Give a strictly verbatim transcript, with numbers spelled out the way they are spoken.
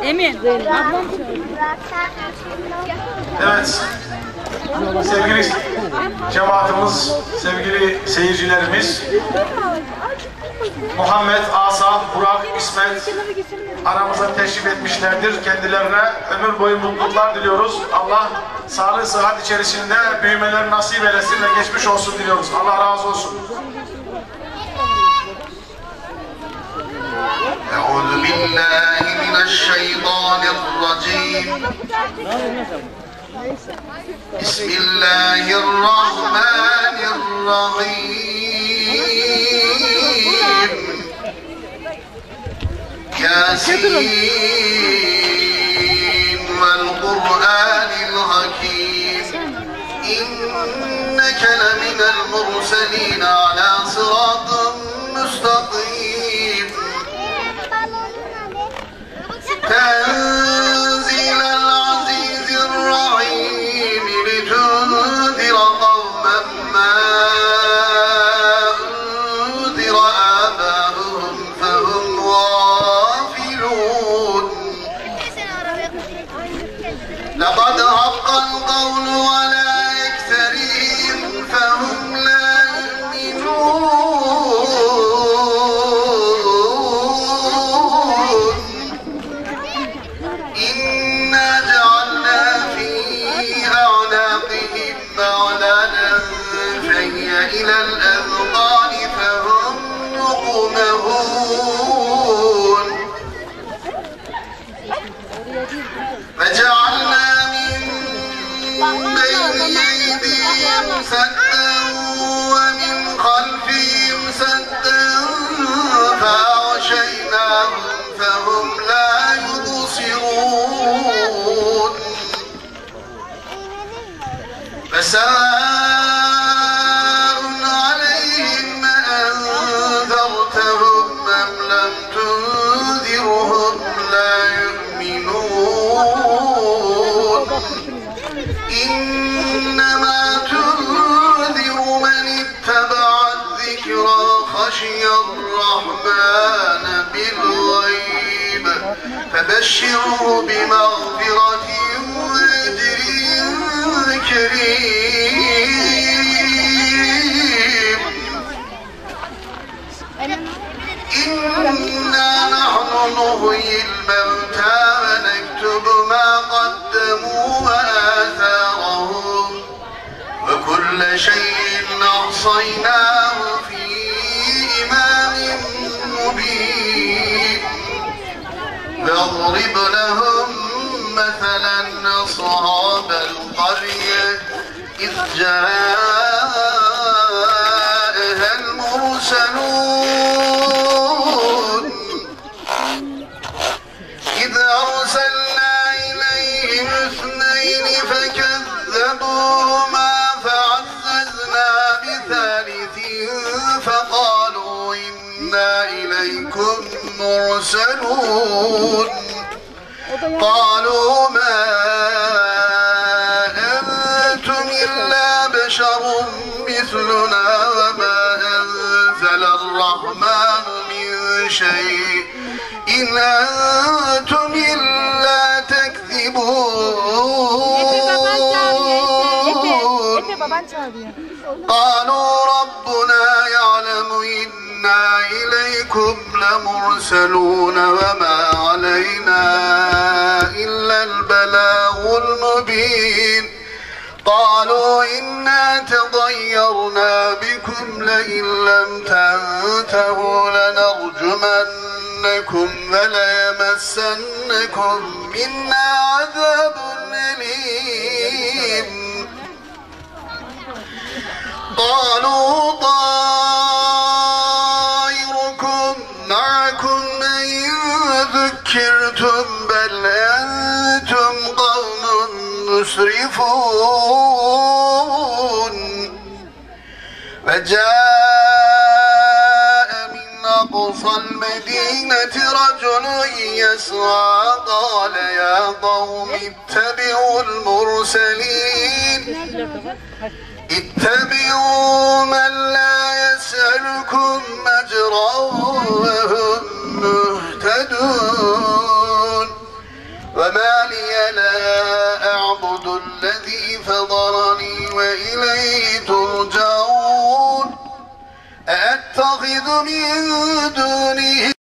Emin. Evet. Sevgili cemaatimiz, sevgili seyircilerimiz, Muhammed, Asaf, Burak, İsmet aramıza teşrif etmişlerdir. Kendilerine ömür boyu mutluluklar diliyoruz. Allah sağlık, sıhhat içerisinde büyümeleri nasip eylesin ve geçmiş olsun diliyoruz. Allah razı olsun. أعوذ بالله من الشيطان الرجيم بسم الله الرحمن الرحيم ياسين والقرآن الحكيم إنك لمن المرسلين على صراط مستقيم تنزيل العزيز الرحيم لتنذر قوما ما أنذر آباؤهم فهم غافلون لقد حق القول على أكثرهم فهم لا يؤمنون إنا جعلنا في أعناقهم أغلالا فهي إلى الأذقان فهم مقمحون فجعلنا من بين أيديهم سدا ومن خلفهم سدا فأغشيناهم فهم لا يبصرون فسواء عليهم أأنذرتهم أم لم تنذرهم لا يؤمنون إنما تنذر من اتبع الذكر وخشي الرحمن بالغيب فبشره بمغفرة وأجر كريم إنا نحن نحيي الموتى ونكتب ما قدموا وآثارهم وكل شيء أحصيناه في إمام مبين واضرب لهم مثلا أصحاب القرية إذ جاءها المرسلون إذ أرسلنا إليهم اثنين فكذبوهما فعززنا بثالث فقالوا إنا إليكم مرسلون قالوا ما أنتم إلا بشر مثلنا وما أنزل الرحمن من شيء إن أنتم إلا تكذبون قالوا ربنا يعلم إنا إليكم لمرسلون وما علينا إلا البلاغ المبين قالوا إنا تطيرنا بكم لئن لم تنتهوا لنرجمنكم وليمسنكم منا عذاب أليم قالوا طائركم معكم إن ذكرتم بل أنتم قوم مسرفون فجاء من أقصى المدينة رجل يسعى قال يا قوم اتبعوا المرسلين اتبعوا من لا يسألكم أجرا وهم مهتدون أتخذ من دونه